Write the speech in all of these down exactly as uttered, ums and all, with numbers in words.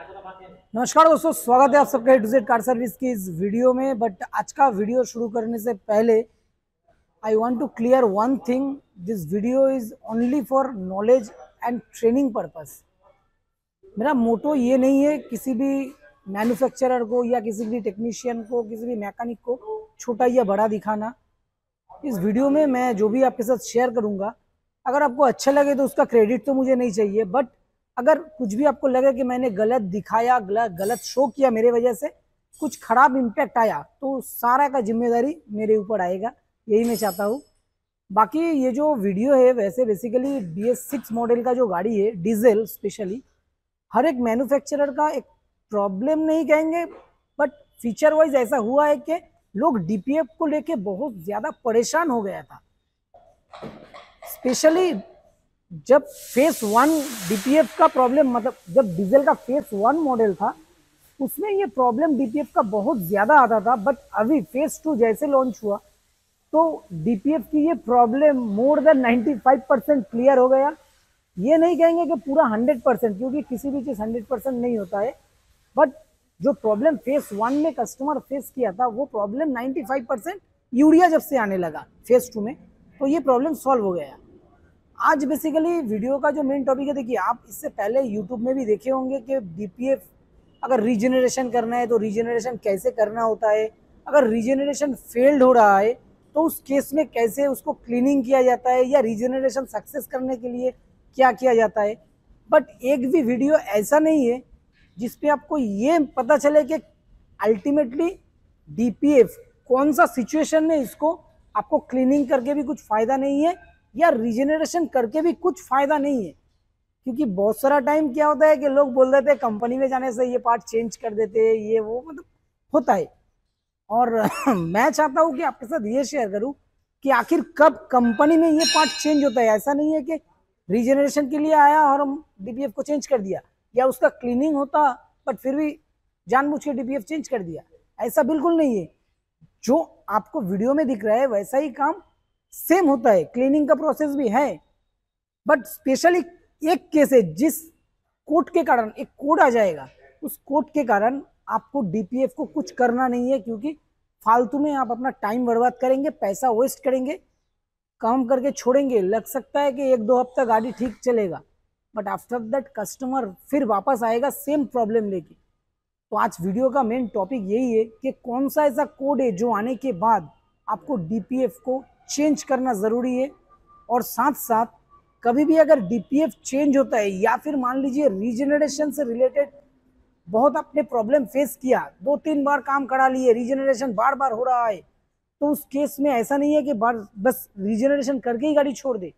नमस्कार दोस्तों, स्वागत है आप सबका A to Z car service की इस वीडियो में। बट आज का वीडियो शुरू करने से पहले I want to clear one thing. This video is only for knowledge and training purpose. मेरा मोटो ये नहीं है किसी भी मैन्युफैक्चरर को या किसी भी टेक्नीशियन को, किसी भी मैकेनिक को छोटा या बड़ा दिखाना। इस वीडियो में मैं जो भी आपके साथ शेयर करूंगा, अगर आपको अच्छा लगे तो उसका क्रेडिट तो मुझे नहीं चाहिए, बट अगर कुछ भी आपको लगे कि मैंने गलत दिखाया, गलत गलत शो किया, मेरे वजह से कुछ खराब इम्पैक्ट आया, तो सारा का जिम्मेदारी मेरे ऊपर आएगा। यही मैं चाहता हूँ। बाकी ये जो वीडियो है, वैसे basically B S six model का जो गाड़ी है डीजल, स्पेशली हर एक मैन्युफैक्चरर का एक प्रॉब्लम नहीं कहेंगे, बट फीचर वाइज ऐसा हुआ है कि लोग डी पी एफ को लेके बहुत ज़्यादा परेशान हो गया था। स्पेशली जब फेस वन डीपीएफ का प्रॉब्लम, मतलब जब डीजल का फेस वन मॉडल था, उसमें ये प्रॉब्लम डीपीएफ का बहुत ज़्यादा आता था। बट अभी फेस टू जैसे लॉन्च हुआ तो डीपीएफ की ये प्रॉब्लम मोर देन पचानवे परसेंट क्लियर हो गया। ये नहीं कहेंगे कि पूरा हंड्रेड परसेंट, क्योंकि किसी भी चीज़ हंड्रेड परसेंट नहीं होता है, बट जो प्रॉब्लम फेस वन में कस्टमर फेस किया था, वो प्रॉब्लम पचानवे परसेंट यूरिया जब से आने लगा फेस टू में, तो ये प्रॉब्लम सॉल्व हो गया। आज बेसिकली वीडियो का जो मेन टॉपिक है, देखिए आप इससे पहले यूट्यूब में भी देखे होंगे कि डीपीएफ अगर रीजनरेशन करना है तो रीजनरेशन कैसे करना होता है, अगर रीजनरेशन फेल्ड हो रहा है तो उस केस में कैसे उसको क्लीनिंग किया जाता है, या रीजनरेशन सक्सेस करने के लिए क्या किया जाता है। बट एक भी वीडियो ऐसा नहीं है जिसपे आपको ये पता चले कि अल्टीमेटली डीपीएफ कौन सा सिचुएशन में इसको आपको क्लीनिंग करके भी कुछ फायदा नहीं है, या रीजनरेशन करके भी कुछ फायदा नहीं है। क्योंकि बहुत सारा टाइम क्या होता है कि लोग बोल देते हैं कंपनी में जाने से ये पार्ट चेंज कर देते हैं, ये वो मतलब होता है। और मैं चाहता हूँ कि आपके साथ ये शेयर करूँ कि आखिर कब कंपनी में ये पार्ट चेंज होता है। ऐसा नहीं है कि रीजनरेशन के लिए आया और हम डीपीएफ को चेंज कर दिया, या उसका क्लीनिंग होता बट फिर भी जानबूझ के डीपीएफ चेंज कर दिया। ऐसा बिल्कुल नहीं है। जो आपको वीडियो में दिख रहा है वैसा ही काम सेम होता है, क्लीनिंग का प्रोसेस भी है। बट स्पेशली एक केस है जिस कोड के कारण, एक कोड आ जाएगा, उस कोड के कारण आपको डीपीएफ को कुछ करना नहीं है, क्योंकि फालतू में आप अपना टाइम बर्बाद करेंगे, पैसा वेस्ट करेंगे, काम करके छोड़ेंगे। लग सकता है कि एक दो हफ्ता गाड़ी ठीक चलेगा, बट आफ्टर दैट कस्टमर फिर वापस आएगा सेम प्रॉब्लम लेके। तो आज वीडियो का मेन टॉपिक यही है कि कौन सा ऐसा कोड है जो आने के बाद आपको डीपीएफ को चेंज करना ज़रूरी है। और साथ साथ कभी भी अगर डीपीएफ चेंज होता है, या फिर मान लीजिए रीजनरेशन से रिलेटेड बहुत आपने प्रॉब्लम फेस किया, दो तीन बार काम करा लिए, रीजनरेशन बार बार हो रहा है, तो उस केस में ऐसा नहीं है कि बार बस रीजनरेशन करके ही गाड़ी छोड़ दे।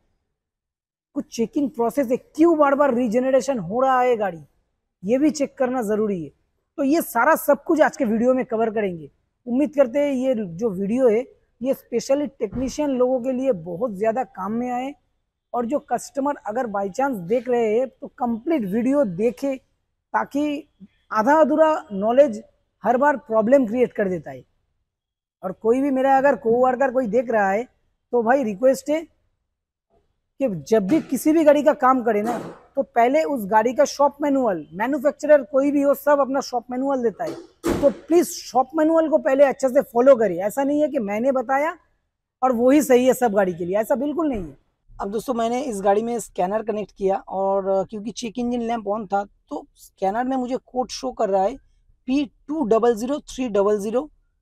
कुछ चेकिंग प्रोसेस है, क्यों बार बार रीजनरेशन हो रहा है गाड़ी, ये भी चेक करना ज़रूरी है। तो ये सारा सब कुछ आज के वीडियो में कवर करेंगे। उम्मीद करते हैं ये जो वीडियो है ये स्पेशली टेक्नीशियन लोगों के लिए बहुत ज़्यादा काम में आए, और जो कस्टमर अगर बाई चांस देख रहे हैं तो कंप्लीट वीडियो देखे, ताकि आधा अधूरा नॉलेज हर बार प्रॉब्लम क्रिएट कर देता है। और कोई भी मेरा अगर कोवर्कर कोई देख रहा है तो भाई रिक्वेस्ट है कि जब भी किसी भी गाड़ी का काम करे ना, तो पहले उस गाड़ी का शॉप मैनुअल, मैन्युफैक्चरर कोई भी हो सब अपना शॉप मैनुअल देता है, तो प्लीज शॉप मैनुअल को पहले अच्छे से फॉलो करिए। ऐसा नहीं है कि मैंने बताया और वही सही है सब गाड़ी के लिए, ऐसा बिल्कुल नहीं है। अब दोस्तों मैंने इस गाड़ी में स्कैनर कनेक्ट किया, और क्योंकि चेक इंजन लैंप ऑन था तो स्कैनर में मुझे कोड शो कर रहा है P two double zero three double zero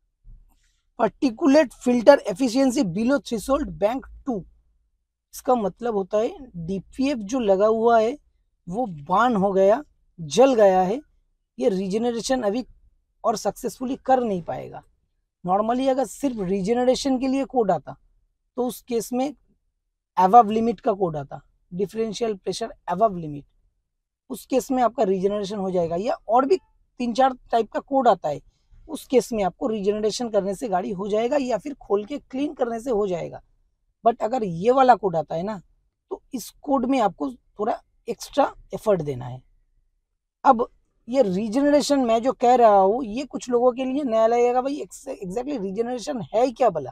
particulate filter efficiency below threshold bank two. इसका मतलब होता है डीपीएफ जो लगा हुआ है वो बार्न हो गया, जल गया है, ये रीजनरेशन अभी और सक्सेसफुली कर नहीं पाएगा। नॉर्मली अगर सिर्फ रीजनरेशन के लिए कोड आता तो उस केस में एवव लिमिट का कोड आता, डिफरेंशियल प्रेशर एवव लिमिट, उस केस में आपका रीजनरेशन हो जाएगा। या और भी तीन चार टाइप का कोड आता है, उस केस में आपको रीजनरेशन करने से गाड़ी हो जाएगा, या फिर खोल के क्लीन करने से हो जाएगा। बट अगर ये वाला कोड आता है ना, तो इस कोड में आपको थोड़ा एक्स्ट्रा एफर्ट देना है। अब ये रीजनरेशन मैं जो कह रहा हूँ ये कुछ लोगों के लिए नया लगेगा, भाई एग्जैक्टली रीजनरेशन है क्या भला।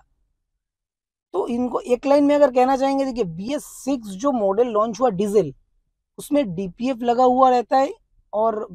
तो इनको एक लाइन में अगर कहना चाहेंगे, देखिए बी एस सिक्स जो मॉडल लॉन्च हुआ डीजल, उसमें डीपीएफ लगा हुआ रहता है, और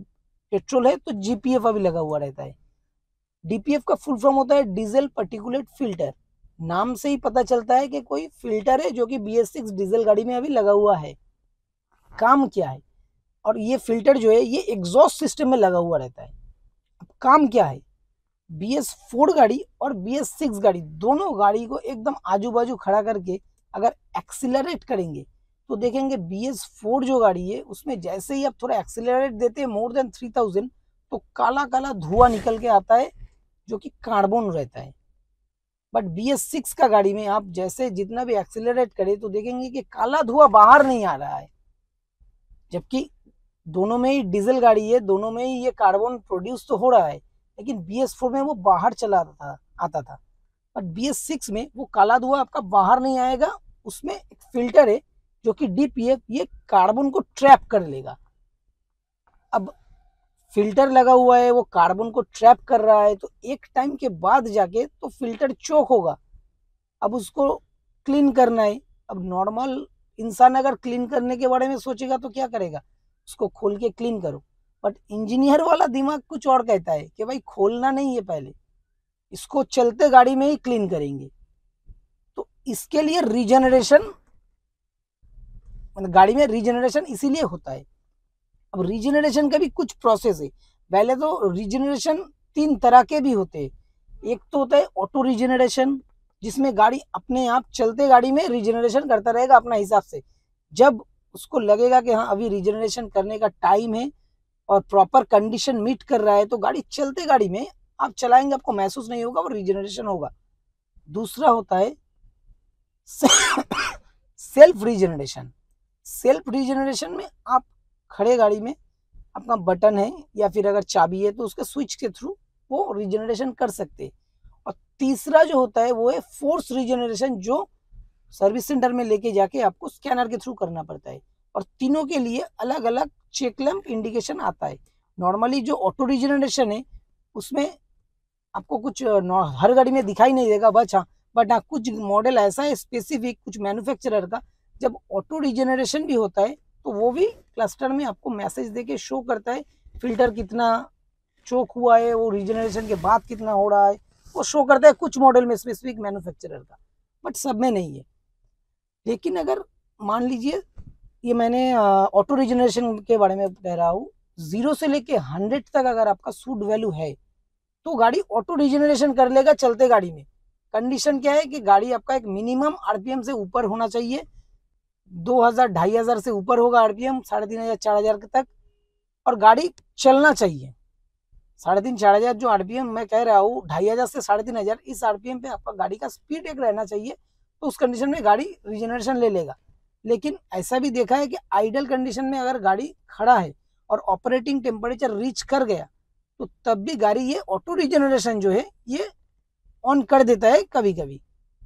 पेट्रोल है तो जीपीएफ अभी लगा हुआ रहता है। डीपीएफ का फुल फॉर्म होता है डीजल पर्टिकुलेट फिल्टर। नाम से ही पता चलता है कि कोई फिल्टर है जो कि बी एस सिक्स डीजल गाड़ी में अभी लगा हुआ है। काम क्या है, और ये फिल्टर जो है ये एग्जॉस्ट सिस्टम में लगा हुआ रहता है। अब काम क्या है, बी एस फोर गाड़ी और बी एस सिक्स गाड़ी दोनों गाड़ी को एकदम आजू बाजू खड़ा करके अगर एक्सिलरेट करेंगे तो देखेंगे बी एस फोर जो गाड़ी है उसमें जैसे ही आप थोड़ा एक्सिलरेट देते हैं मोर देन थ्री थाउजेंड तो काला काला धुआं निकल के आता है जो कि कार्बन रहता है। बट बी एस सिक्स का गाड़ी में आप जैसे जितना भी एक्सिलरेट करें तो देखेंगे कि काला धुआं बाहर नहीं आ रहा है, जबकि दोनों में ही डीजल गाड़ी है, दोनों में ही ये कार्बन प्रोड्यूस तो हो रहा है, लेकिन बी एस फोर में वो बाहर चला था आता था। बट बी एस सिक्स में वो काला धुआं आपका बाहर नहीं आएगा, उसमें एक फिल्टर है जो कि डीपीएफ ये कार्बन को ट्रैप कर लेगा। अब फिल्टर लगा हुआ है वो कार्बन को ट्रैप कर रहा है तो एक टाइम के बाद जाके तो फिल्टर चोक होगा। अब उसको क्लीन करना है। अब नॉर्मल इंसान अगर क्लीन करने के बारे में सोचेगा तो क्या करेगा, उसको खोल के क्लीन करो। बट इंजीनियर वाला दिमाग कुछ और कहता है कि भाई खोलना नहीं है, पहले इसको चलते गाड़ी में ही क्लीन करेंगे। तो इसके लिए रीजनरेशन, मतलब गाड़ी में रीजनरेशन इसीलिए होता है। अब रीजनरेशन का भी कुछ प्रोसेस है। पहले तो रीजनरेशन तीन तरह के भी होते हैं। एक तो होता है ऑटो रीजनरेशन, जिसमें गाड़ी अपने आप चलते गाड़ी में रीजनरेशन करता रहेगा अपना हिसाब से। जब उसको लगेगा कि हाँ अभी रीजनरेशन करने का टाइम है और प्रॉपर कंडीशन मीट कर रहा है तो गाड़ी चलते गाड़ी में आप चलाएंगे, आपको महसूस नहीं होगा, वो रीजनरेशन होगा। दूसरा होता है सेल्फ रीजनरेशन। सेल्फ रीजनरेशन में आप खड़े गाड़ी में अपना बटन है या फिर अगर चाबी है तो उसके स्विच के थ्रू वो रीजनरेशन कर सकते हैं। और तीसरा जो होता है वो है फोर्स रीजनरेशन, जो सर्विस सेंटर में लेके जाके आपको स्कैनर के थ्रू करना पड़ता है। और तीनों के लिए अलग अलग चेक लैंप इंडिकेशन आता है। नॉर्मली जो ऑटो रीजनरेशन है उसमें आपको कुछ हर गाड़ी में दिखाई नहीं देगा बस, हाँ बट हाँ कुछ मॉडल ऐसा है स्पेसिफिक कुछ मैन्युफैक्चरर का, जब ऑटो रीजनरेशन भी होता है तो वो भी क्लस्टर में आपको मैसेज देके शो करता है फिल्टर कितना चोक हुआ है, वो रीजनरेशन के बाद कितना हो रहा है, वो शो करता है कुछ मॉडल में स्पेसिफिक मैन्युफैक्चरर का, बट सब में नहीं है। लेकिन अगर मान लीजिए ये मैंने ऑटो रीजनरेशन के बारे में कह रहा हूँ, जीरो से लेके हंड्रेड तक अगर आपका सूट वैल्यू है तो गाड़ी ऑटो रीजनरेशन कर लेगा चलते गाड़ी में। कंडीशन क्या है कि गाड़ी आपका एक मिनिमम आरपीएम से ऊपर होना चाहिए, दो हजार ढाई हजार से ऊपर होगा आरपीएम, साढ़े तीन हजार चार हजार तक, और गाड़ी चलना चाहिए। साढ़े तीन चार हजार जो आरपीएम मैं कह रहा हूँ, ढाई हजार से साढ़े तीन हजार इस आरपीएम पे आपका गाड़ी का स्पीड एक रहना चाहिए, तो उस कंडीशन में गाड़ी रीजनरेशन ले लेगा। लेकिन ऐसा भी देखा है कि आइडल कंडीशन में अगर गाड़ी खड़ा है और ऑपरेटिंग टेम्परेचर रीच कर गया तो तब भी गाड़ी ये ऑटो रीजनरेशन जो है ये ऑन कर देता है कभी कभी।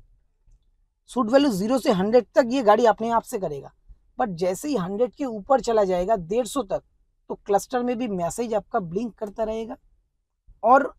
सूट वैल्यू जीरो से हंड्रेड तक ये गाड़ी अपने आप से करेगा, बट जैसे ही हंड्रेड के ऊपर चला जाएगा डेढ़ सौ तक तो क्लस्टर में भी मैसेज आपका ब्लिंक करता रहेगा। और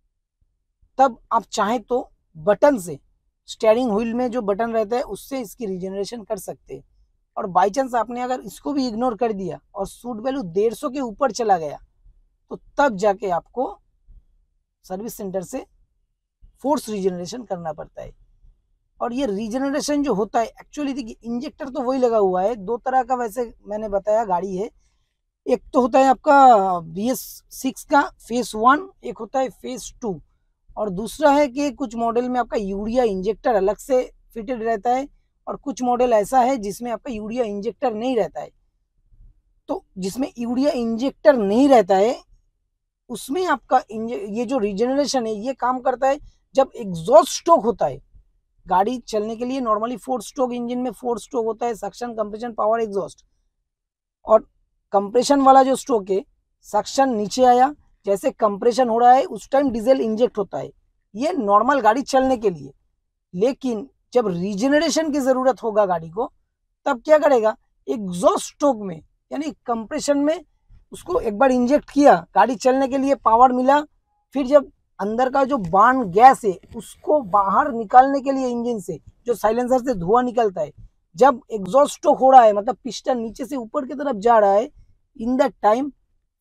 तब आप चाहें तो बटन से, स्टीयरिंग व्हील में जो बटन रहता है उससे इसकी रीजनरेशन कर सकते हैं। और बाई चांस आपने अगर इसको भी इग्नोर कर दिया और सूट वैल्यू डेढ़ सौ के ऊपर चला गया तो तब जाके आपको सर्विस सेंटर से फोर्स रीजनरेशन करना पड़ता है। और ये रीजनरेशन जो होता है एक्चुअली देखिए इंजेक्टर तो वही लगा हुआ है, दो तरह का वैसे मैंने बताया गाड़ी है। एक तो होता है आपका बी एस सिक्स का फेस वन, एक होता है फेस टू, और दूसरा है कि कुछ मॉडल में आपका यूरिया इंजेक्टर अलग से फिटेड रहता है और कुछ मॉडल ऐसा है जिसमें आपका यूरिया इंजेक्टर नहीं रहता है। तो जिसमें यूरिया इंजेक्टर नहीं रहता है उसमें आपका ये जो रीजनरेशन है ये काम करता है जब एग्जॉस्ट स्ट्रोक होता है। गाड़ी चलने के लिए नॉर्मली फोर स्ट्रोक इंजन में फोर स्ट्रोक होता है, सक्शन कंप्रेशन पावर एग्जॉस्ट। और कंप्रेशन वाला जो स्ट्रोक है सक्शन नीचे आया, जैसे कंप्रेशन हो रहा है उस टाइम डीजल इंजेक्ट होता है, ये नॉर्मल गाड़ी चलने के लिए। लेकिन जब रीजनरेशन की जरूरत होगा गाड़ी को तब क्या करेगा, एग्जॉस्ट स्ट्रोक में यानी कंप्रेशन में उसको एक बार इंजेक्ट किया, गाड़ी चलने के लिए पावर मिला, फिर जब अंदर का जो बर्न गैस है उसको बाहर निकालने के लिए इंजन से जो साइलेंसर से धुआं निकलता है, जब एग्जॉस्ट स्ट्रोक हो रहा है मतलब पिस्टन नीचे से ऊपर की तरफ जा रहा है, इन दैट टाइम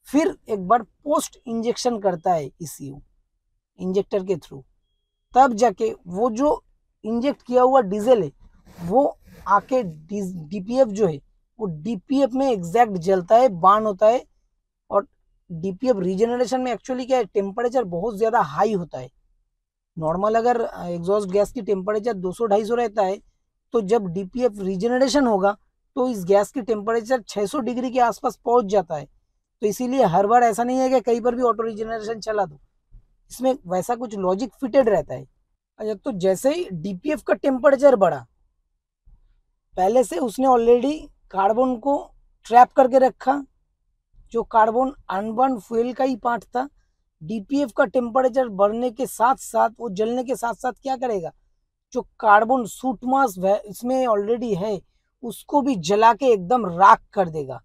फिर एक बार पोस्ट इंजेक्शन करता है ईसीयू इंजेक्टर के थ्रू, तब जाके वो जो इंजेक्ट किया हुआ डीजल है वो आके डीपीएफ जो है वो डीपीएफ में एग्जैक्ट जलता है, बार्न होता है। और डीपीएफ रीजनरेशन में एक्चुअली क्या है, टेम्परेचर बहुत ज्यादा हाई होता है। नॉर्मल अगर एग्जॉस्ट गैस की टेम्परेचर दो सौ ढाई सौ रहता है, तो जब डीपीएफ रीजनरेशन होगा तो इस गैस की टेम्परेचर छह सौ डिग्री के आसपास पहुंच जाता है। तो इसीलिए हर बार ऐसा नहीं है कि कहीं पर भी ऑटो रीजनरेशन चला दो, इसमें वैसा कुछ लॉजिक फिटेड रहता है। अच्छा, तो जैसे ही डीपीएफ का टेम्परेचर बढ़ा, पहले से उसने ऑलरेडी कार्बन को ट्रैप करके रखा, जो कार्बन अनबर्न फ्यूल का ही पार्ट था। डीपीएफ का टेम्परेचर बढ़ने के साथ साथ वो जलने के साथ साथ क्या करेगा, जो कार्बन सूट मास इसमें ऑलरेडी है उसको भी जला के एकदम राख कर देगा।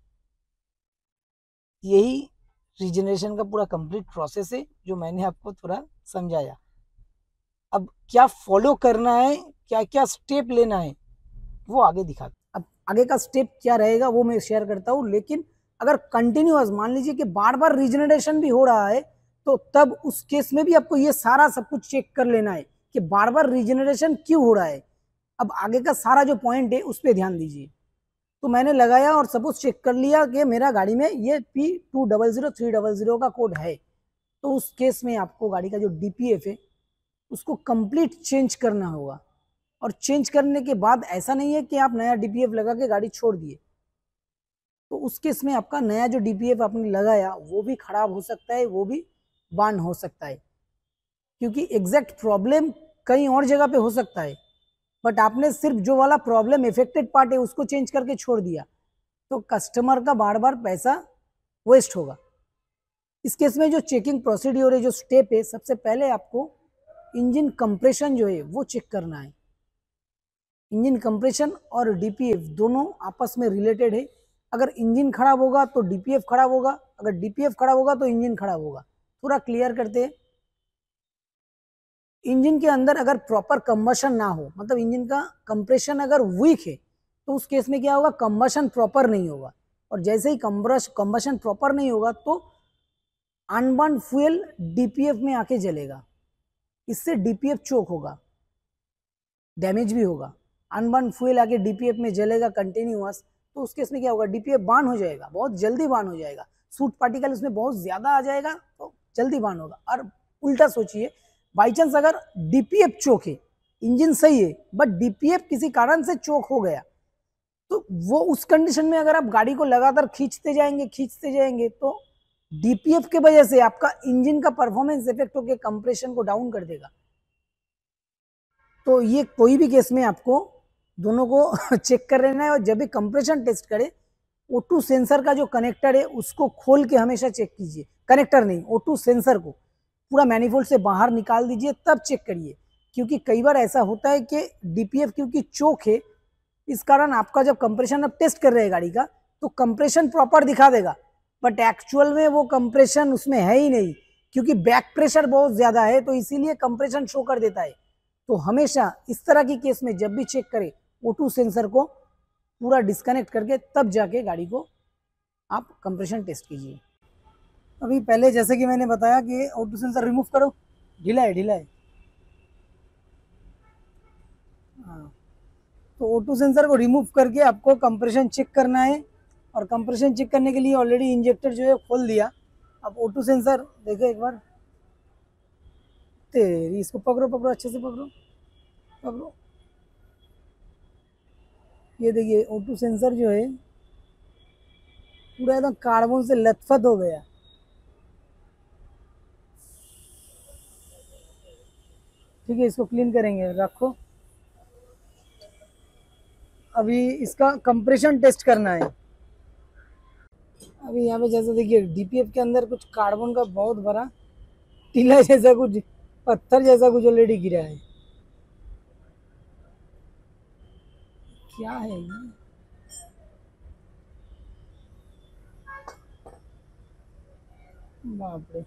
यही रीजनरेशन का पूरा कंप्लीट प्रोसेस है जो मैंने आपको थोड़ा समझाया। अब क्या फॉलो करना है, क्या क्या स्टेप लेना है, वो आगे दिखा। अब आगे का स्टेप क्या रहेगा वो मैं शेयर करता हूँ। लेकिन अगर कंटिन्यूअस मान लीजिए कि बार बार रीजनरेशन भी हो रहा है, तो तब उस केस में भी आपको ये सारा सब कुछ चेक कर लेना है कि बार बार रीजनरेशन क्यों हो रहा है। अब आगे का सारा जो पॉइंट है उस पर ध्यान दीजिए। तो मैंने लगाया और सपोज चेक कर लिया कि मेरा गाड़ी में ये P two double zero three double zero का कोड है, तो उस केस में आपको गाड़ी का जो डीपीएफ है उसको कंप्लीट चेंज करना होगा। और चेंज करने के बाद ऐसा नहीं है कि आप नया डीपीएफ लगा के गाड़ी छोड़ दिए, तो उस केस में आपका नया जो डीपीएफ आपने लगाया वो भी खराब हो सकता है, वो भी बर्न हो सकता है, क्योंकि एग्जैक्ट प्रॉब्लम कहीं और जगह पे हो सकता है, बट आपने सिर्फ जो वाला प्रॉब्लम इफेक्टेड पार्ट है उसको चेंज करके छोड़ दिया, तो कस्टमर का बार बार पैसा वेस्ट होगा। इस केस में जो चेकिंग प्रोसीड्योर है, जो स्टेप है, सबसे पहले आपको इंजन कंप्रेशन जो है वो चेक करना है। इंजन कंप्रेशन और डीपीएफ दोनों आपस में रिलेटेड है। अगर इंजन खराब होगा तो डीपीएफ खराब होगा, अगर डीपीएफ खराब होगा तो इंजन खराब होगा। थोड़ा क्लियर करते हैं। इंजन के अंदर अगर प्रॉपर कंबशन ना हो, मतलब इंजन का कंप्रेशन अगर वीक है, तो उस केस में क्या होगा, कंबशन प्रॉपर नहीं होगा। और जैसे ही कंबशन प्रॉपर नहीं होगा तो अनबर्न फ्यूल डीपीएफ में आके जलेगा, इससे डीपीएफ चोक होगा, डैमेज भी होगा। अनबर्न फ्यूल आके डीपीएफ में जलेगा कंटिन्यूअस, तो उस केस में क्या होगा, डीपीएफ बार्न हो जाएगा, बहुत जल्दी बार्न हो जाएगा। सूट पार्टिकल उसमें बहुत ज्यादा आ जाएगा तो जल्दी बार्न होगा। और उल्टा सोचिए, बाई चांस अगर डीपीएफ चोक है, इंजन सही है बट डीपीएफ किसी कारण से चोक हो गया, तो वो उस कंडीशन में अगर आप गाड़ी को लगातार खींचते जाएंगे खींचते जाएंगे तो डीपीएफ के वजह से आपका इंजन का परफॉर्मेंस इफेक्ट होकर कंप्रेशन को डाउन कर देगा। तो ये कोई भी केस में आपको दोनों को चेक कर लेना है। और जब भी कंप्रेशन टेस्ट करे, ओ टू सेंसर का जो कनेक्टर है उसको खोल के हमेशा चेक कीजिए। कनेक्टर नहीं, ओ टू सेंसर को पूरा मैनिफोल्ड से बाहर निकाल दीजिए तब चेक करिए। क्योंकि कई बार ऐसा होता है कि डीपीएफ क्योंकि चोक है, इस कारण आपका जब कंप्रेशन अब टेस्ट कर रहे हैं गाड़ी का, तो कंप्रेशन प्रॉपर दिखा देगा, बट एक्चुअल में वो कंप्रेशन उसमें है ही नहीं, क्योंकि बैक प्रेशर बहुत ज्यादा है, तो इसीलिए कंप्रेशन शो कर देता है। तो हमेशा इस तरह की केस में जब भी चेक करें, ओ टू सेंसर को पूरा डिस्कनेक्ट करके तब जाके गाड़ी को आप कंप्रेशन टेस्ट कीजिए। अभी पहले जैसे कि मैंने बताया कि ओ टू सेंसर रिमूव करो, ढीला है ढीला है। हाँ, तो ओ टू सेंसर को रिमूव करके आपको कंप्रेशन चेक करना है। और कंप्रेशन चेक करने के लिए ऑलरेडी इंजेक्टर जो है खोल दिया। अब ओ टू सेंसर देखो एक बार, तेरी इसको पकड़ो पकड़ो अच्छे से पकड़ो पकड़ो। ये देखिए ओ टू सेंसर जो है पूरा एकदम कार्बन से लथपथ हो गया। ठीक है, इसको क्लीन करेंगे, रखो। अभी इसका कंप्रेशन टेस्ट करना है। अभी यहाँ पे जैसे देखिए डीपीएफ के अंदर कुछ कार्बन का बहुत बड़ा टीला जैसा कुछ, पत्थर जैसा कुछ ऑलरेडी गिरा है। क्या है ये? बाप रे,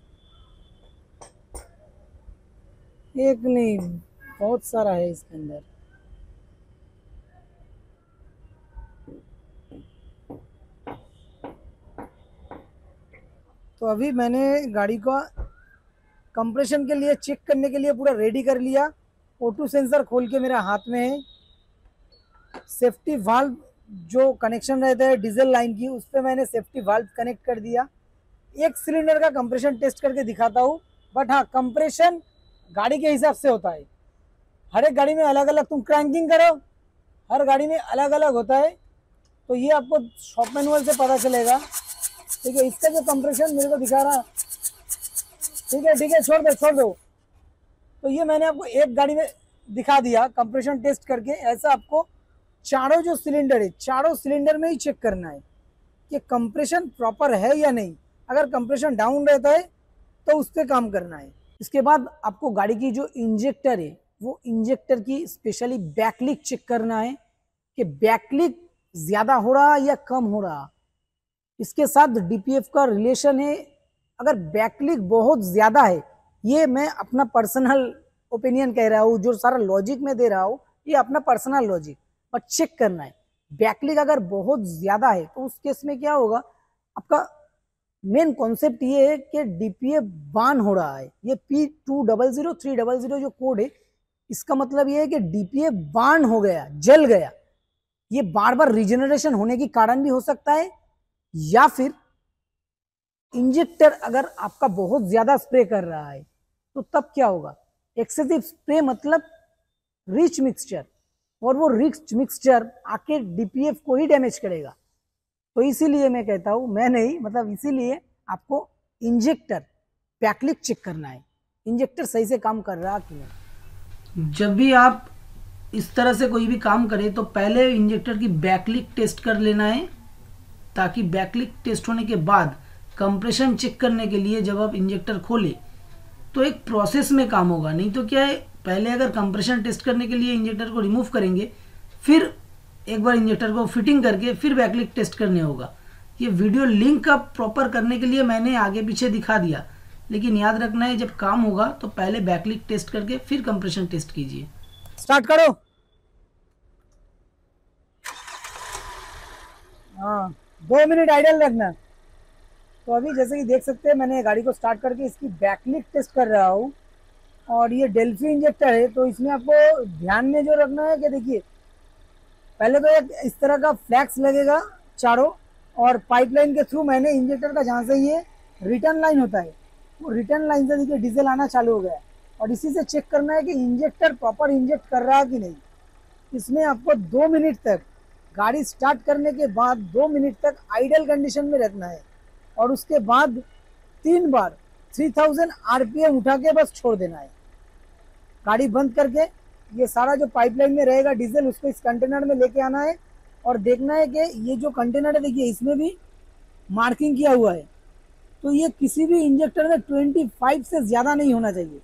एक नहीं बहुत सारा है इसके अंदर। तो अभी मैंने गाड़ी का कंप्रेशन के लिए चेक करने के लिए पूरा रेडी कर लिया। ओ टू सेंसर खोल के मेरा हाथ में है। सेफ्टी वाल्व जो कनेक्शन रहता है डीजल लाइन की, उस पर मैंने सेफ्टी वाल्व कनेक्ट कर दिया। एक सिलेंडर का कंप्रेशन टेस्ट करके दिखाता हूँ, बट हाँ कंप्रेशन गाड़ी के हिसाब से होता है। हर एक गाड़ी में अलग अलग, तुम क्रैंकिंग करो, हर गाड़ी में अलग अलग होता है। तो ये आपको शॉप मैनुअल से पता चलेगा। ठीक है, इसका जो कंप्रेशन मेरे को दिखा रहा, ठीक है ठीक है छोड़ दो छोड़ दो। तो ये मैंने आपको एक गाड़ी में दिखा दिया कंप्रेशन टेस्ट करके। ऐसा आपको चारों जो सिलेंडर है, चारों सिलेंडर में ही चेक करना है कि कंप्रेशन प्रॉपर है या नहीं। अगर कंप्रेशन डाउन रहता है तो उस पर काम करना है। इसके बाद आपको गाड़ी की जो इंजेक्टर है, वो इंजेक्टर की स्पेशली बैकलिक चेक करना है कि बैकलिक ज्यादा हो रहा या कम हो रहा। इसके साथ डीपीएफ का रिलेशन है। अगर बैकलिक बहुत ज्यादा है, ये मैं अपना पर्सनल ओपिनियन कह रहा हूँ, जो सारा लॉजिक में दे रहा हूँ ये अपना पर्सनल लॉजिक, बट चेक करना है। बैकलिक अगर बहुत ज्यादा है तो उस केस में क्या होगा, आपका मेन कॉन्सेप्ट ये है कि डीपीएफ बार्न हो रहा है। ये P two double zero three double zero जो कोड है, इसका मतलब ये है कि डीपीएफ बार्न हो गया, जल गया। ये बार बार रिजेनरेशन होने के कारण भी हो सकता है, या फिर इंजेक्टर अगर आपका बहुत ज्यादा स्प्रे कर रहा है तो तब क्या होगा। एक्सेसिव स्प्रे मतलब रिच मिक्सचर, और वो रिच मिक्सचर आके डीपीएफ को ही डैमेज करेगा। तो इसीलिए मैं कहता हूं, मैं नहीं मतलब इसीलिए आपको इंजेक्टर बैकलिक चेक करना है, इंजेक्टर सही से काम कर रहा कि नहीं। जब भी आप इस तरह से कोई भी काम करें तो पहले इंजेक्टर की बैकलिक टेस्ट कर लेना है, ताकि बैकलिक टेस्ट होने के बाद कंप्रेशन चेक करने के लिए जब आप इंजेक्टर खोले तो एक प्रोसेस में काम होगा। नहीं तो क्या है, पहले अगर कंप्रेशन टेस्ट करने के लिए इंजेक्टर को रिमूव करेंगे, फिर एक बार इंजेक्टर को फिटिंग करके फिर बैकलिक टेस्ट करने होगा। ये वीडियो लिंक आप प्रॉपर करने के लिए मैंने आगे पीछे दिखा दिया, लेकिन याद रखना है जब काम होगा तो पहले बैकलिक टेस्ट करके फिर कंप्रेशन टेस्ट कीजिए। स्टार्ट करो। हाँ, दो मिनट आइडल रखना। तो अभी जैसे कि देख सकते हैं, मैंने गाड़ी को स्टार्ट करके इसकी बैकलिक टेस्ट कर रहा हूँ। और ये डेल्फी इंजेक्टर है, तो इसमें आपको ध्यान में जो रखना है कि देखिए, पहले तो एक इस तरह का फ्लैक्स लगेगा चारों, और पाइपलाइन के थ्रू मैंने इंजेक्टर का, जहाँ से ये रिटर्न लाइन होता है, वो रिटर्न लाइन से देखिए डीजल आना चालू हो गया। और इसी से चेक करना है कि इंजेक्टर प्रॉपर इंजेक्ट कर रहा है कि नहीं। इसमें आपको दो मिनट तक, गाड़ी स्टार्ट करने के बाद दो मिनट तक आइडल कंडीशन में रखना है, और उसके बाद तीन बार थ्री थाउजेंड आरपीएम उठा के बस छोड़ देना है। गाड़ी बंद करके ये सारा जो पाइपलाइन में रहेगा डीजल, उसको इस कंटेनर में लेके आना है, और देखना है कि ये जो कंटेनर है देखिए इसमें भी मार्किंग किया हुआ है। तो ये किसी भी इंजेक्टर में पच्चीस से ज्यादा नहीं होना चाहिए।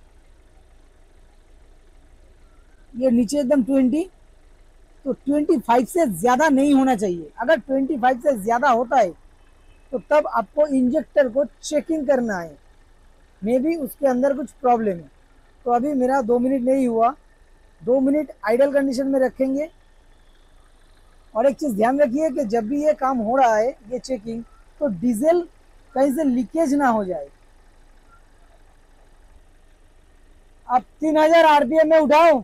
ये नीचे एकदम बीस, तो पच्चीस से ज्यादा नहीं होना चाहिए। अगर पच्चीस से ज्यादा होता है तो तब आपको इंजेक्टर को चेकिंग करना है, मे बी उसके अंदर कुछ प्रॉब्लम है। तो अभी मेरा दो मिनट नहीं हुआ, दो मिनट आइडल कंडीशन में रखेंगे। और एक चीज ध्यान रखिए कि जब भी ये काम हो रहा है, ये चेकिंग, तो डीजल कहीं से लीकेज ना हो जाए। अब तीन हजार आरपीएम में उठाओ।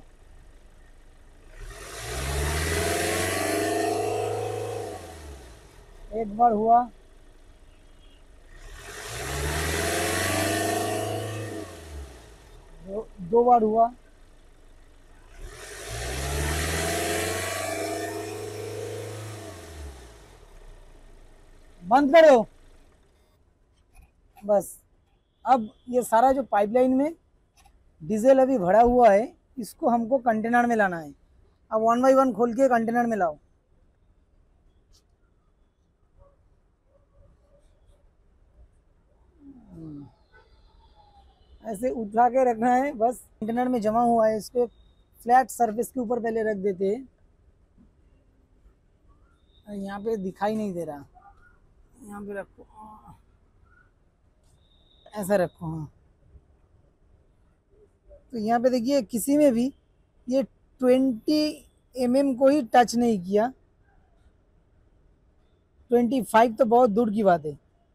एक बार हुआ, दो, दो बार हुआ, बंद करो बस। अब ये सारा जो पाइपलाइन में डीजल अभी भरा हुआ है, इसको हमको कंटेनर में लाना है। अब वन बाई वन खोल के कंटेनर में लाओ। ऐसे उठा के रखना है बस। कंटेनर में जमा हुआ है, इसको फ्लैट सरफेस के ऊपर पहले रख देते हैं। यहाँ पे दिखाई नहीं दे रहा, यहाँ पे रखो, ऐसा रखो। हाँ, तो यहाँ पे देखिए किसी में भी ये ट्वेंटी एम एम को ही टच नहीं किया। ट्वेंटी फाइव तो बहुत दूर की बात है।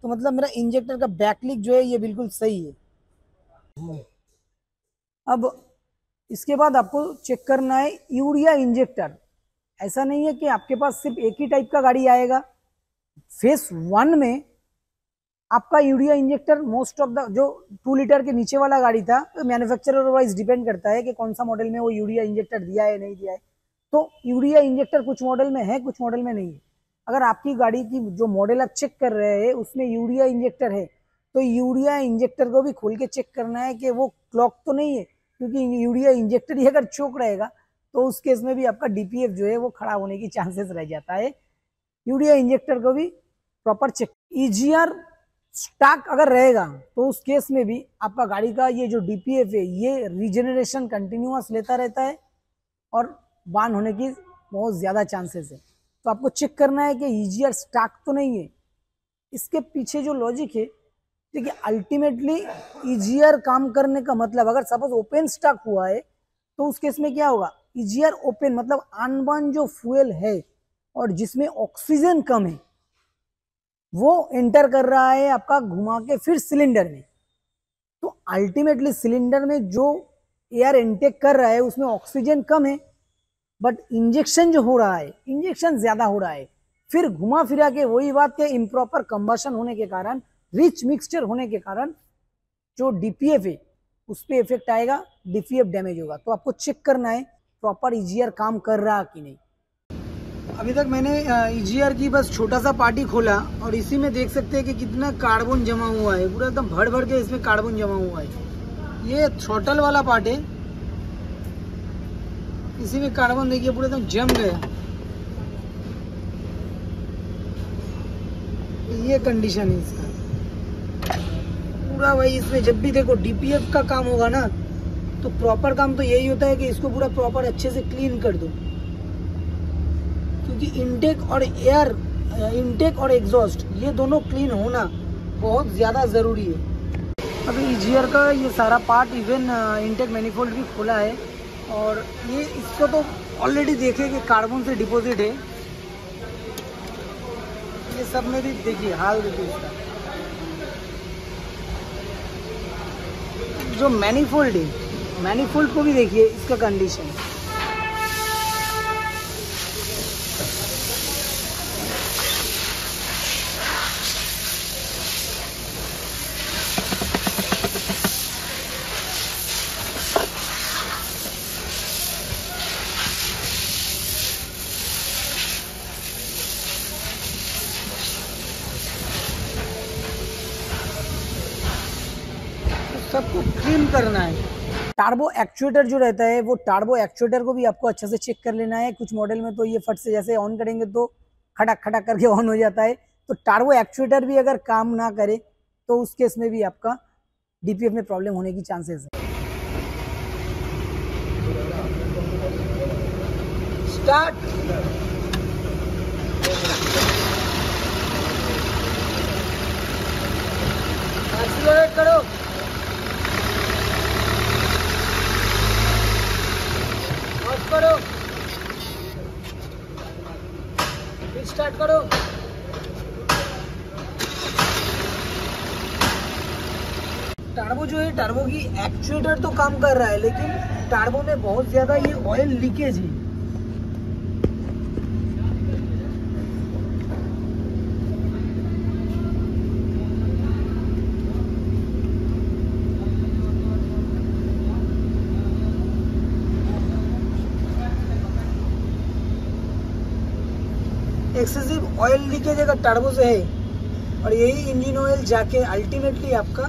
तो मतलब मेरा इंजेक्टर का बैकलिक जो है ये बिल्कुल सही है। अब इसके बाद आपको चेक करना है यूरिया इंजेक्टर। ऐसा नहीं है कि आपके पास सिर्फ एक ही टाइप का गाड़ी आएगा। फेस वन में आपका urea injector most of the जो टू लीटर के नीचे वाला गाड़ी था, तो मैन्युफैक्चरर वाइज डिपेंड करता है कि कौन सा मॉडल में वो यूरिया इंजेक्टर दिया है नहीं दिया है। तो यूरिया इंजेक्टर कुछ मॉडल में है, कुछ मॉडल में नहीं है। अगर आपकी गाड़ी की जो मॉडल आप चेक कर रहे हैं उसमें यूरिया इंजेक्टर है, तो यूरिया इंजेक्टर को भी खोल के चेक करना है कि वो क्लॉक तो नहीं है, क्योंकि यूरिया इंजेक्टर ही अगर चोक रहेगा तो उस केस में भी आपका डीपीएफ जो है वो खराब होने की चांसेस रह जाता है। यूरिया इंजेक्टर को भी प्रॉपर चेक। ईजीआर स्टॉक अगर रहेगा तो उस केस में भी आपका गाड़ी का ये जो डीपीएफ है ये रीजनरेशन कंटिन्यूअस लेता रहता है और बान होने की बहुत ज़्यादा चांसेस है। तो आपको चेक करना है कि ईजीआर स्टॉक तो नहीं है। इसके पीछे जो लॉजिक है, देखिए अल्टीमेटली ईजीआर काम करने का मतलब, अगर सपोज ओपन स्टॉक हुआ है तो उस केस में क्या होगा, ईजीआर ओपन मतलब अनबर्न जो फ्यूल है और जिसमें ऑक्सीजन कम है वो एंटर कर रहा है आपका घुमा के फिर सिलेंडर में। तो अल्टीमेटली सिलेंडर में जो एयर इनटेक कर रहा है उसमें ऑक्सीजन कम है, बट इंजेक्शन जो हो रहा है इंजेक्शन ज्यादा हो रहा है। फिर घुमा फिरा के वही बात के इम्प्रॉपर कंबशन होने के कारण, रिच मिक्सचर होने के कारण जो डीपीएफ है उस पर इफेक्ट आएगा, डीपीएफ डैमेज होगा। तो आपको चेक करना है प्रॉपर ईजीआर काम कर रहा कि नहीं। अभी तक मैंने ईजीआर की बस छोटा सा पार्टी खोला और इसी में देख सकते हैं कि कितना कार्बन जमा हुआ है, पूरा एकदम भर भर के इसमें कार्बन जमा हुआ है। ये थ्रॉटल वाला पार्ट है, इसी में कार्बन देखिए पूरा एकदम जम गया। ये कंडीशन है इसका पूरा। भाई इसमें जब भी देखो डीपीएफ का काम होगा ना तो प्रॉपर काम तो यही होता है कि इसको पूरा प्रॉपर अच्छे से क्लीन कर दो, क्योंकि इनटेक और एयर इनटेक और एग्जॉस्ट ये दोनों क्लीन होना बहुत ज़्यादा ज़रूरी है। अभी ईजीआर का ये सारा पार्ट इवन इनटेक मैनिफोल्ड भी खोला है और ये इसको तो ऑलरेडी देखे कि कार्बन से डिपॉजिट है। ये सब में भी देखिए हाल देखिए इसका, जो मैनिफोल्ड है मैनिफोल्ड को भी देखिए इसका कंडीशन। सबको क्लीन करना है। टार्बो एक्चुएटर जो रहता है वो टार्बो एक्चुएटर को भी आपको अच्छे से चेक कर लेना है। कुछ मॉडल में तो ये फट से जैसे ऑन करेंगे तो खटक खटक करके ऑन हो जाता है। तो टार्बो एक्चुएटर भी अगर काम ना करे तो उस केस में भी आपका डीपीएफ में प्रॉब्लम होने की चांसेस है। स्टार्ट। एक्सीलरेट करो। ऑफ करो। फिर स्टार्ट करो। टार्बो जो है टार्बो की एक्चुएटर तो काम कर रहा है, लेकिन टार्बो में बहुत ज्यादा ये ऑयल लीकेज है। एक्सेसिव ऑयल लीकेज अगर टर्बो से है और यही इंजन ऑयल जाके अल्टीमेटली आपका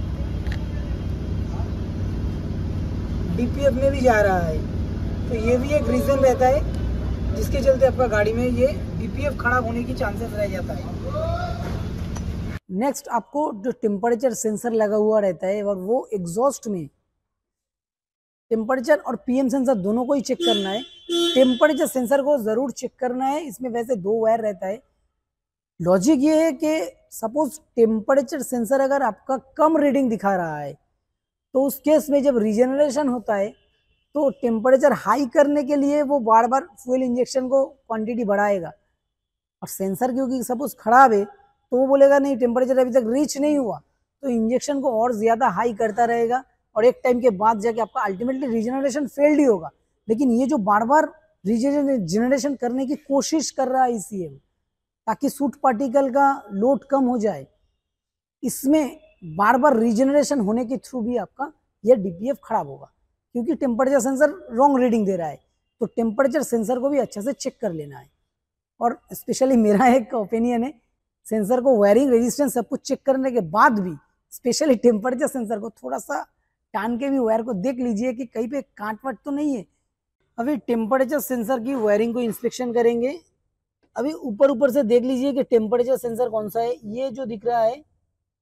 डीपीएफ में भी जा रहा है, तो ये भी एक रीजन रहता है जिसके चलते आपका गाड़ी में ये डीपीएफ खराब होने की चांसेस रह जाता है। नेक्स्ट आपको जो टेम्परेचर सेंसर लगा हुआ रहता है और वो एग्जॉस्ट में टेम्परेचर और पीएम सेंसर दोनों को ही चेक करना है। टेम्परेचर सेंसर को जरूर चेक करना है, इसमें वैसे दो वायर रहता है। लॉजिक ये है कि सपोज टेम्परेचर सेंसर अगर आपका कम रीडिंग दिखा रहा है तो उस केस में जब रीजनरेशन होता है तो टेम्परेचर हाई करने के लिए वो बार बार फ्यूल इंजेक्शन को क्वांटिटी बढ़ाएगा, और सेंसर क्योंकि सपोज खराब है तो वो बोलेगा नहीं टेम्परेचर अभी तक रीच नहीं हुआ, तो इंजेक्शन को और ज्यादा हाई करता रहेगा और एक टाइम के बाद जाके आपका अल्टीमेटली रीजनरेशन फेल्ड ही होगा। लेकिन ये जो बार बार रीजनरेशन करने की कोशिश कर रहा है ईसीएम ताकि सूट पार्टिकल का लोड कम हो जाए, इसमें बार बार रीजनरेशन होने के थ्रू भी आपका यह डीपीएफ खराब होगा, क्योंकि टेम्परेचर सेंसर रॉन्ग रीडिंग दे रहा है। तो टेम्परेचर सेंसर को भी अच्छे से चेक कर लेना है। और स्पेशली मेरा एक ओपिनियन है, सेंसर को वायरिंग रेजिस्टेंस सब कुछ चेक करने के बाद भी स्पेशली टेम्परेचर सेंसर को थोड़ा सा टान के भी वायर को देख लीजिए कि कहीं पे कांट वाट तो नहीं है। अभी टेम्परेचर सेंसर की वायरिंग को इंस्पेक्शन करेंगे। अभी ऊपर ऊपर से देख लीजिए कि टेम्परेचर सेंसर कौन सा है। ये जो दिख रहा है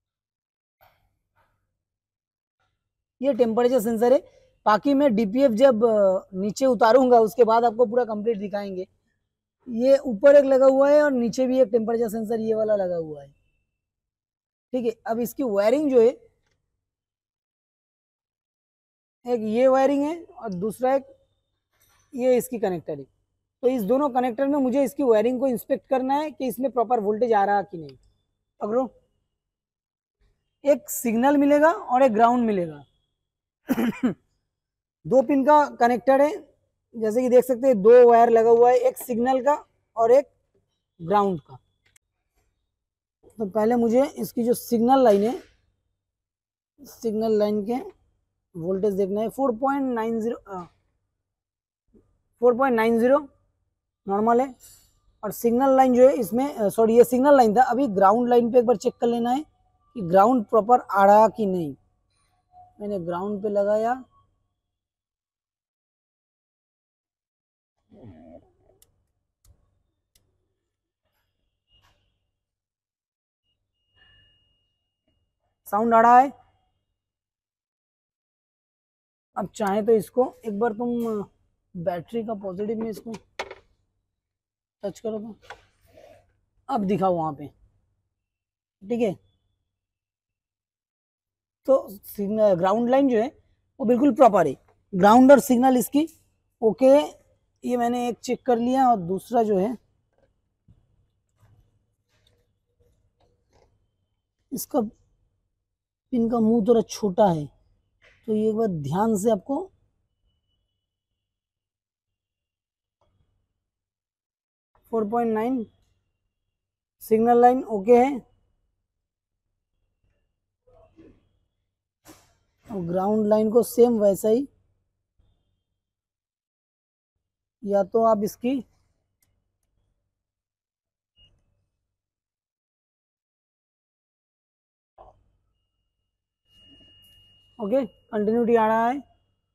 ये टेम्परेचर सेंसर है। बाकी मैं डीपीएफ जब नीचे उतारूंगा उसके बाद आपको पूरा कंप्लीट दिखाएंगे। ये ऊपर एक लगा हुआ है और नीचे भी एक टेम्परेचर सेंसर ये वाला लगा हुआ है, ठीक है। अब इसकी वायरिंग जो है, एक ये वायरिंग है और दूसरा एक ये इसकी कनेक्टर है। तो इस दोनों कनेक्टर में मुझे इसकी वायरिंग को इंस्पेक्ट करना है कि इसमें प्रॉपर वोल्टेज आ रहा कि नहीं। अगर एक सिग्नल मिलेगा और एक ग्राउंड मिलेगा दो पिन का कनेक्टर है, जैसे कि देख सकते हैं दो वायर लगा हुआ है, एक सिग्नल का और एक ग्राउंड का। तो पहले मुझे इसकी जो सिग्नल लाइन है, सिग्नल लाइन के वोल्टेज देखना है। Four point nine zero four point nine zero normal है। और सिग्नल लाइन जो है इसमें, सॉरी ये सिग्नल लाइन था। अभी ग्राउंड लाइन पे एक बार चेक कर लेना है कि ग्राउंड प्रॉपर आ रहा कि नहीं। मैंने ग्राउंड पे लगाया, साउंड आ रहा है। अब चाहे तो इसको एक बार तुम बैटरी का पॉजिटिव में इसको टच करो तो अब दिखाओ वहां पे, ठीक है। तो सिग्नल ग्राउंड लाइन जो है वो बिल्कुल प्रॉपर है। ग्राउंड और सिग्नल इसकी ओके, ये मैंने एक चेक कर लिया। और दूसरा जो है इसका पिन का मुंह थोड़ा छोटा है, तो ये एक बार ध्यान से आपको four point nine signal line okay है। और ग्राउंड लाइन को सेम वैसा ही, या तो आप इसकी ओके कंटिन्यूटी आ रहा है।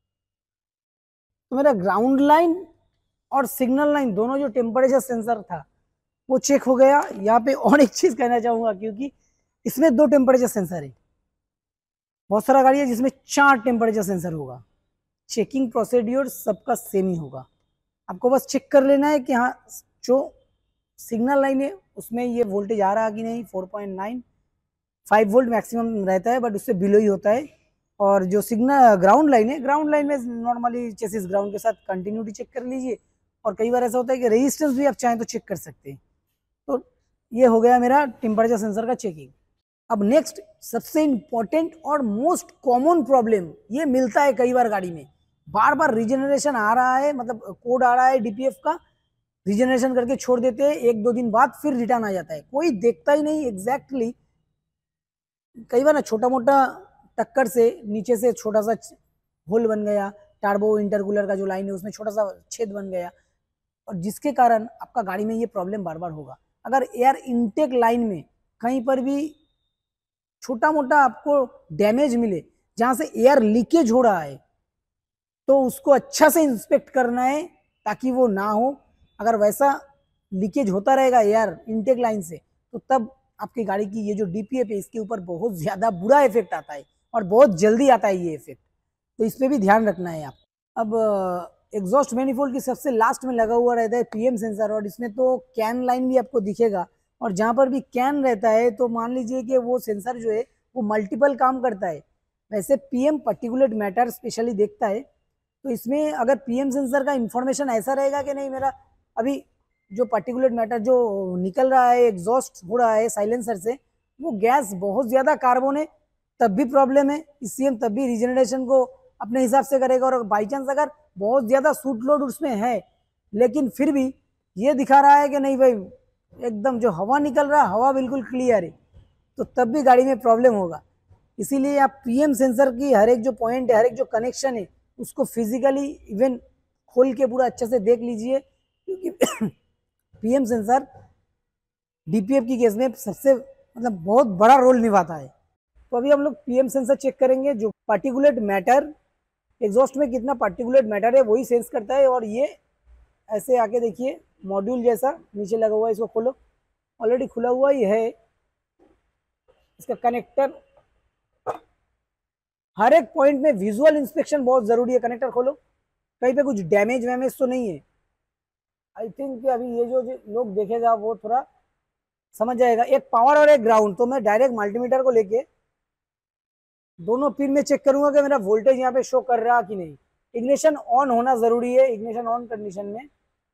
तो मेरा ग्राउंड लाइन और सिग्नल लाइन दोनों जो टेम्परेचर सेंसर था वो चेक हो गया। यहाँ पे और एक चीज कहना चाहूंगा, क्योंकि इसमें दो टेम्परेचर सेंसर है। बहुत सारा गाड़ी है जिसमें चार टेम्परेचर सेंसर होगा। चेकिंग प्रोसीड्यूर सबका सेम ही होगा। आपको बस चेक कर लेना है कि हाँ जो सिग्नल लाइन है उसमें ये वोल्टेज आ रहा कि नहीं। Four point nine five volt maximum रहता है, बट उससे बिलो ही होता है। और जो सिग्नल ग्राउंड लाइन है, ग्राउंड लाइन में नॉर्मली चेसिस ग्राउंड के साथ कंटिन्यूटी चेक कर लीजिए। और कई बार ऐसा होता है कि रेजिस्टेंस भी आप चाहें तो चेक कर सकते हैं। तो ये हो गया मेरा टेम्परेचर सेंसर का चेकिंग। अब नेक्स्ट सबसे इंपॉर्टेंट और मोस्ट कॉमन प्रॉब्लम ये मिलता है कई बार गाड़ी में। बार बार रीजनरेशन आ रहा है, मतलब कोड आ रहा है डीपीएफ का, रीजनरेशन करके छोड़ देते हैं, एक दो दिन बाद फिर रिटर्न आ जाता है, कोई देखता ही नहीं एग्जैक्टली exactly। कई बार ना छोटा मोटा टक्कर से नीचे से छोटा सा होल बन गया, टार्बो इंटरकूलर का जो लाइन है उसमें छोटा सा छेद बन गया, और जिसके कारण आपका गाड़ी में ये प्रॉब्लम बार बार होगा। अगर एयर इनटेक लाइन में कहीं पर भी छोटा मोटा आपको डैमेज मिले, जहां से एयर लीकेज हो रहा है, तो उसको अच्छा से इंस्पेक्ट करना है ताकि वो ना हो। अगर वैसा लीकेज होता रहेगा एयर इनटेक लाइन से, तो तब आपकी गाड़ी की ये जो डीपीएफ है इसके ऊपर बहुत ज्यादा बुरा इफेक्ट आता है और बहुत जल्दी आता है ये इफेक्ट। तो इस पर भी ध्यान रखना है आप। अब एग्जॉस्ट मैनिफोल्ड की सबसे लास्ट में लगा हुआ रहता है पीएम सेंसर, और इसमें तो कैन लाइन भी आपको दिखेगा। और जहां पर भी कैन रहता है तो मान लीजिए कि वो सेंसर जो है वो मल्टीपल काम करता है। वैसे पीएम पर्टिकुलेट मैटर स्पेशली देखता है। तो इसमें अगर पीएम सेंसर का इंफॉर्मेशन ऐसा रहेगा कि नहीं, मेरा अभी जो पार्टिकुलेट मैटर जो निकल रहा है, एग्जॉस्ट हो रहा है साइलेंसर से, वो गैस बहुत ज्यादा कार्बन है, तब भी प्रॉब्लम है। इसलिए तब भी रीजनरेशन को अपने हिसाब से करेगा। और बाई चांस अगर बहुत ज्यादा सूट लोड उसमें है, लेकिन फिर भी ये दिखा रहा है कि नहीं भाई एकदम जो हवा निकल रहा है हवा बिल्कुल क्लियर है, तो तब भी गाड़ी में प्रॉब्लम होगा। इसीलिए आप पीएम सेंसर की हर एक जो पॉइंट है, हर एक जो कनेक्शन है, उसको फिजिकली इवन खोल के पूरा अच्छे से देख लीजिए, क्योंकि पीएम सेंसर डीपीएफ की केस में सबसे मतलब बहुत बड़ा रोल निभाता है। तो अभी हम लोग पीएम सेंसर चेक करेंगे। जो पार्टिकुलेट मैटर एग्जॉस्ट में कितना पार्टिकुलेट मैटर है वही सेंस करता है। और ये ऐसे आके देखिए मॉड्यूल जैसा नीचे लगा हुआ है, इसको खोलो, ऑलरेडी खुला हुआ ही है इसका कनेक्टर। हर एक पॉइंट में विजुअल इंस्पेक्शन बहुत जरूरी है। कनेक्टर खोलो, कहीं पे कुछ डैमेज वैमेज तो नहीं है। आई थिंक कि अभी ये जो लोग देखेगा वो थोड़ा समझ जाएगा। एक पावर और एक ग्राउंड, तो मैं डायरेक्ट मल्टीमीटर को लेके दोनों पिन में चेक करूंगा कि मेरा वोल्टेज यहाँ पे शो कर रहा कि नहीं। इग्निशन ऑन होना जरूरी है। इग्निशन ऑन कंडीशन में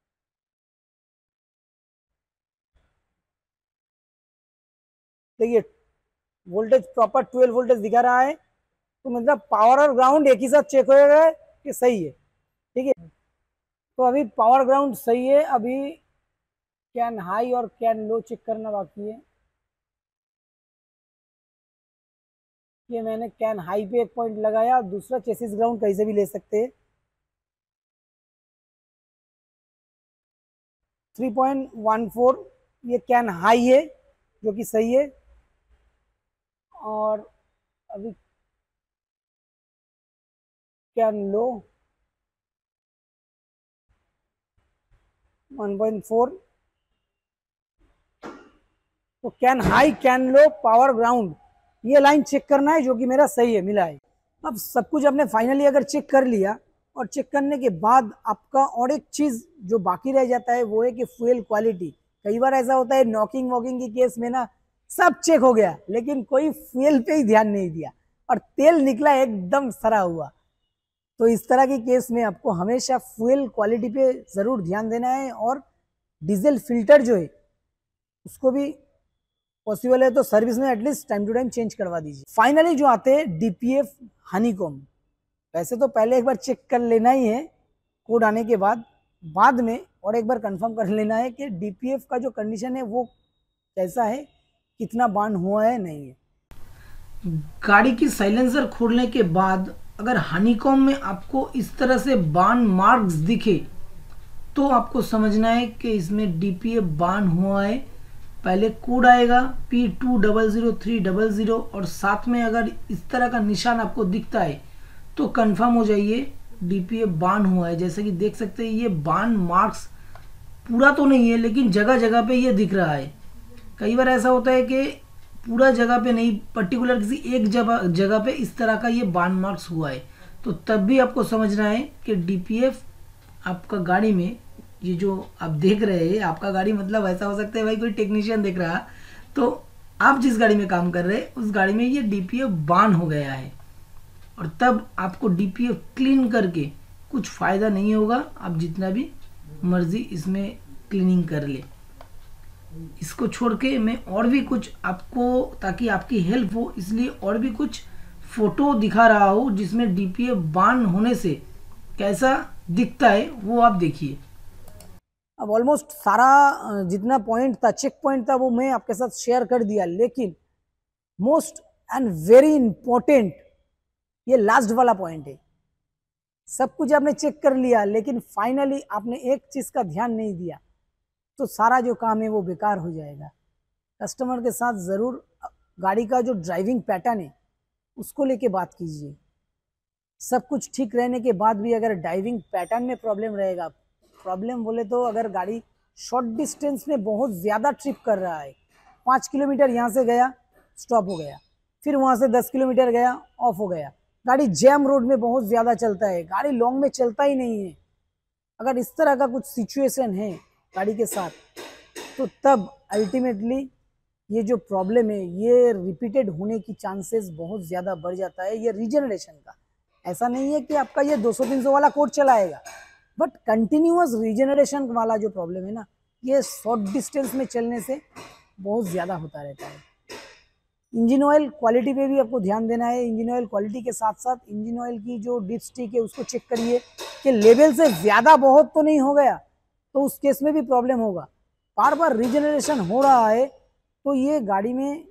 देखिए वोल्टेज प्रॉपर ट्वेल्व वोल्टेज दिखा रहा है, तो मतलब पावर और ग्राउंड एक ही साथ चेक होगा कि सही है। ठीक है, तो अभी पावर ग्राउंड सही है। अभी कैन हाई और कैन लो चेक करना बाकी है। ये मैंने कैन हाई पे एक पॉइंट लगाया, दूसरा चेसिस ग्राउंड कहीं से भी ले सकते हैं। थ्री पॉइंट वन फोर ये कैन हाई है जो कि सही है। और अभी CAN low one point four. तो CAN high CAN low power ground ये लाइन चेक करना है, जो कि मेरा सही है, मिला है। अब सब कुछ आपने फाइनली अगर चेक कर लिया, और चेक करने के बाद आपका और एक चीज जो बाकी रह जाता है वो है कि फ्यूल क्वालिटी। कई बार ऐसा होता है नॉकिंग वॉकिंग की केस में ना सब चेक हो गया, लेकिन कोई फ्यूल पे ही ध्यान नहीं दिया और तेल निकला एकदम सड़ा हुआ। तो इस तरह की केस में आपको हमेशा फ्यूल क्वालिटी पे जरूर ध्यान देना है। और डीजल फिल्टर जो है उसको भी पॉसिबल है तो सर्विस में at least time to time change करवा दीजिए। फाइनली जो आते हैं डीपीएफ हनीकॉम, वैसे तो पहले एक बार चेक कर लेना ही है कोड आने के बाद, बाद में और एक बार कंफर्म कर लेना है कि डीपीएफ का जो कंडीशन है वो कैसा है, कितना बार्न हुआ है नहीं है। गाड़ी की साइलेंसर खोलने के बाद अगर हनीकॉम में आपको इस तरह से बार्न मार्क्स दिखे तो आपको समझना है कि इसमें डीपीएफ बार्न हुआ है। पहले कोड आएगा P two double zero three double zero और साथ में अगर इस तरह का निशान आपको दिखता है तो कंफर्म हो जाइए डीपीएफ बार्न हुआ है। जैसे कि देख सकते हैं ये बार्न मार्क्स पूरा तो नहीं है लेकिन जगह जगह पे ये दिख रहा है। कई बार ऐसा होता है कि पूरा जगह पे नहीं, पर्टिकुलर किसी एक जगह जगह पे इस तरह का ये बार्न मार्क्स हुआ है, तो तब भी आपको समझना है कि डीपीएफ आपका गाड़ी में, ये जो आप देख रहे हैं आपका गाड़ी मतलब ऐसा हो सकता है भाई कोई टेक्नीशियन देख रहा, तो आप जिस गाड़ी में काम कर रहे हैं उस गाड़ी में ये डीपीएफ बार्न हो गया है और तब आपको डीपीएफ क्लीन करके कुछ फ़ायदा नहीं होगा। आप जितना भी मर्जी इसमें क्लीनिंग कर ले। इसको छोड़ के मैं और भी कुछ आपको, ताकि आपकी हेल्प हो इसलिए और भी कुछ फोटो दिखा रहा हूँ जिसमें डीपीएफ बार्न होने से कैसा दिखता है वो आप देखिए। अब ऑलमोस्ट सारा जितना पॉइंट था, चेक पॉइंट था, वो मैं आपके साथ शेयर कर दिया, लेकिन मोस्ट एंड वेरी इंपॉर्टेंट ये लास्ट वाला पॉइंट है। सब कुछ आपने चेक कर लिया लेकिन फाइनली आपने एक चीज का ध्यान नहीं दिया तो सारा जो काम है वो बेकार हो जाएगा। कस्टमर के साथ जरूर गाड़ी का जो ड्राइविंग पैटर्न है उसको लेके बात कीजिए। सब कुछ ठीक रहने के बाद भी अगर ड्राइविंग पैटर्न में प्रॉब्लम रहेगा, प्रॉब्लम बोले तो अगर गाड़ी शॉर्ट डिस्टेंस में बहुत ज़्यादा ट्रिप कर रहा है, पाँच किलोमीटर यहाँ से गया स्टॉप हो गया, फिर वहाँ से दस किलोमीटर गया ऑफ हो गया, गाड़ी जैम रोड में बहुत ज़्यादा चलता है, गाड़ी लॉन्ग में चलता ही नहीं है, अगर इस तरह का कुछ सिचुएशन है गाड़ी के साथ, तो तब अल्टीमेटली ये जो प्रॉब्लम है ये रिपीटेड होने की चांसेस बहुत ज़्यादा बढ़ जाता है। ये रीजनरेशन का ऐसा नहीं है कि आपका ये दो सौ तीन सौ वाला कोड चलाएगा, बट कंटिन्यूअस रीजनरेशन वाला जो प्रॉब्लम है ना ये शॉर्ट डिस्टेंस में चलने से बहुत ज़्यादा होता रहता है। इंजन ऑयल क्वालिटी पे भी आपको ध्यान देना है। इंजन ऑयल क्वालिटी के साथ साथ इंजन ऑयल की जो डिप स्टिक है उसको चेक करिए कि लेवल से ज़्यादा बहुत तो नहीं हो गया, तो उस केस में भी प्रॉब्लम होगा। बार बार रीजनरेशन हो रहा है तो ये गाड़ी में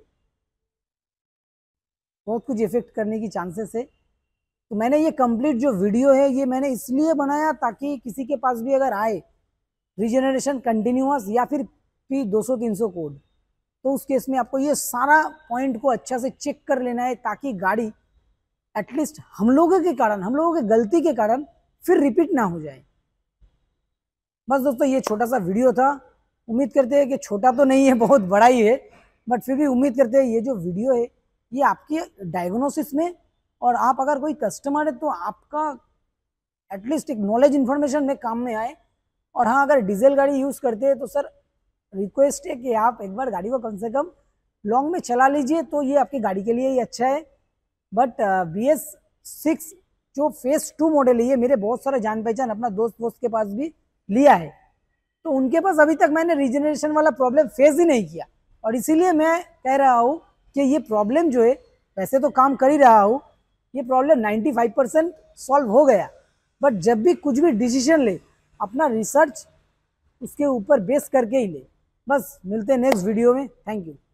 बहुत कुछ इफेक्ट करने की चांसेस है। तो मैंने ये कंप्लीट जो वीडियो है ये मैंने इसलिए बनाया ताकि किसी के पास भी अगर आए रीजनरेशन कंटिन्यूअस या फिर पी दो सौ तीन सौ कोड, तो उस केस में आपको ये सारा पॉइंट को अच्छा से चेक कर लेना है ताकि गाड़ी एटलीस्ट हम लोगों के कारण, हम लोगों की गलती के कारण फिर रिपीट ना हो जाए। बस दोस्तों ये छोटा सा वीडियो था। उम्मीद करते हैं कि छोटा तो नहीं है, बहुत बड़ा ही है, बट फिर भी उम्मीद करते हैं ये जो वीडियो है ये आपकी डायग्नोसिस में, और आप अगर कोई कस्टमर है तो आपका एटलीस्ट एक नॉलेज इन्फॉर्मेशन में काम में आए। और हाँ, अगर डीजल गाड़ी यूज़ करते हैं तो सर रिक्वेस्ट है कि आप एक बार गाड़ी को कम से कम लॉन्ग में चला लीजिए, तो ये आपकी गाड़ी के लिए ही अच्छा है। बट बी एस सिक्स जो फेस टू मॉडल है ये मेरे बहुत सारे जान पहचान अपना दोस्त दोस्त के पास भी लिया है, तो उनके पास अभी तक मैंने रीजनरेशन वाला प्रॉब्लम फेस ही नहीं किया। और इसीलिए मैं कह रहा हूँ कि ये प्रॉब्लम जो है, वैसे तो काम कर ही रहा हूँ, ये प्रॉब्लम पचानवे परसेंट सॉल्व हो गया। बट जब भी कुछ भी डिसीजन ले अपना रिसर्च उसके ऊपर बेस करके ही ले। बस मिलते हैं नेक्स्ट वीडियो में। Thank you.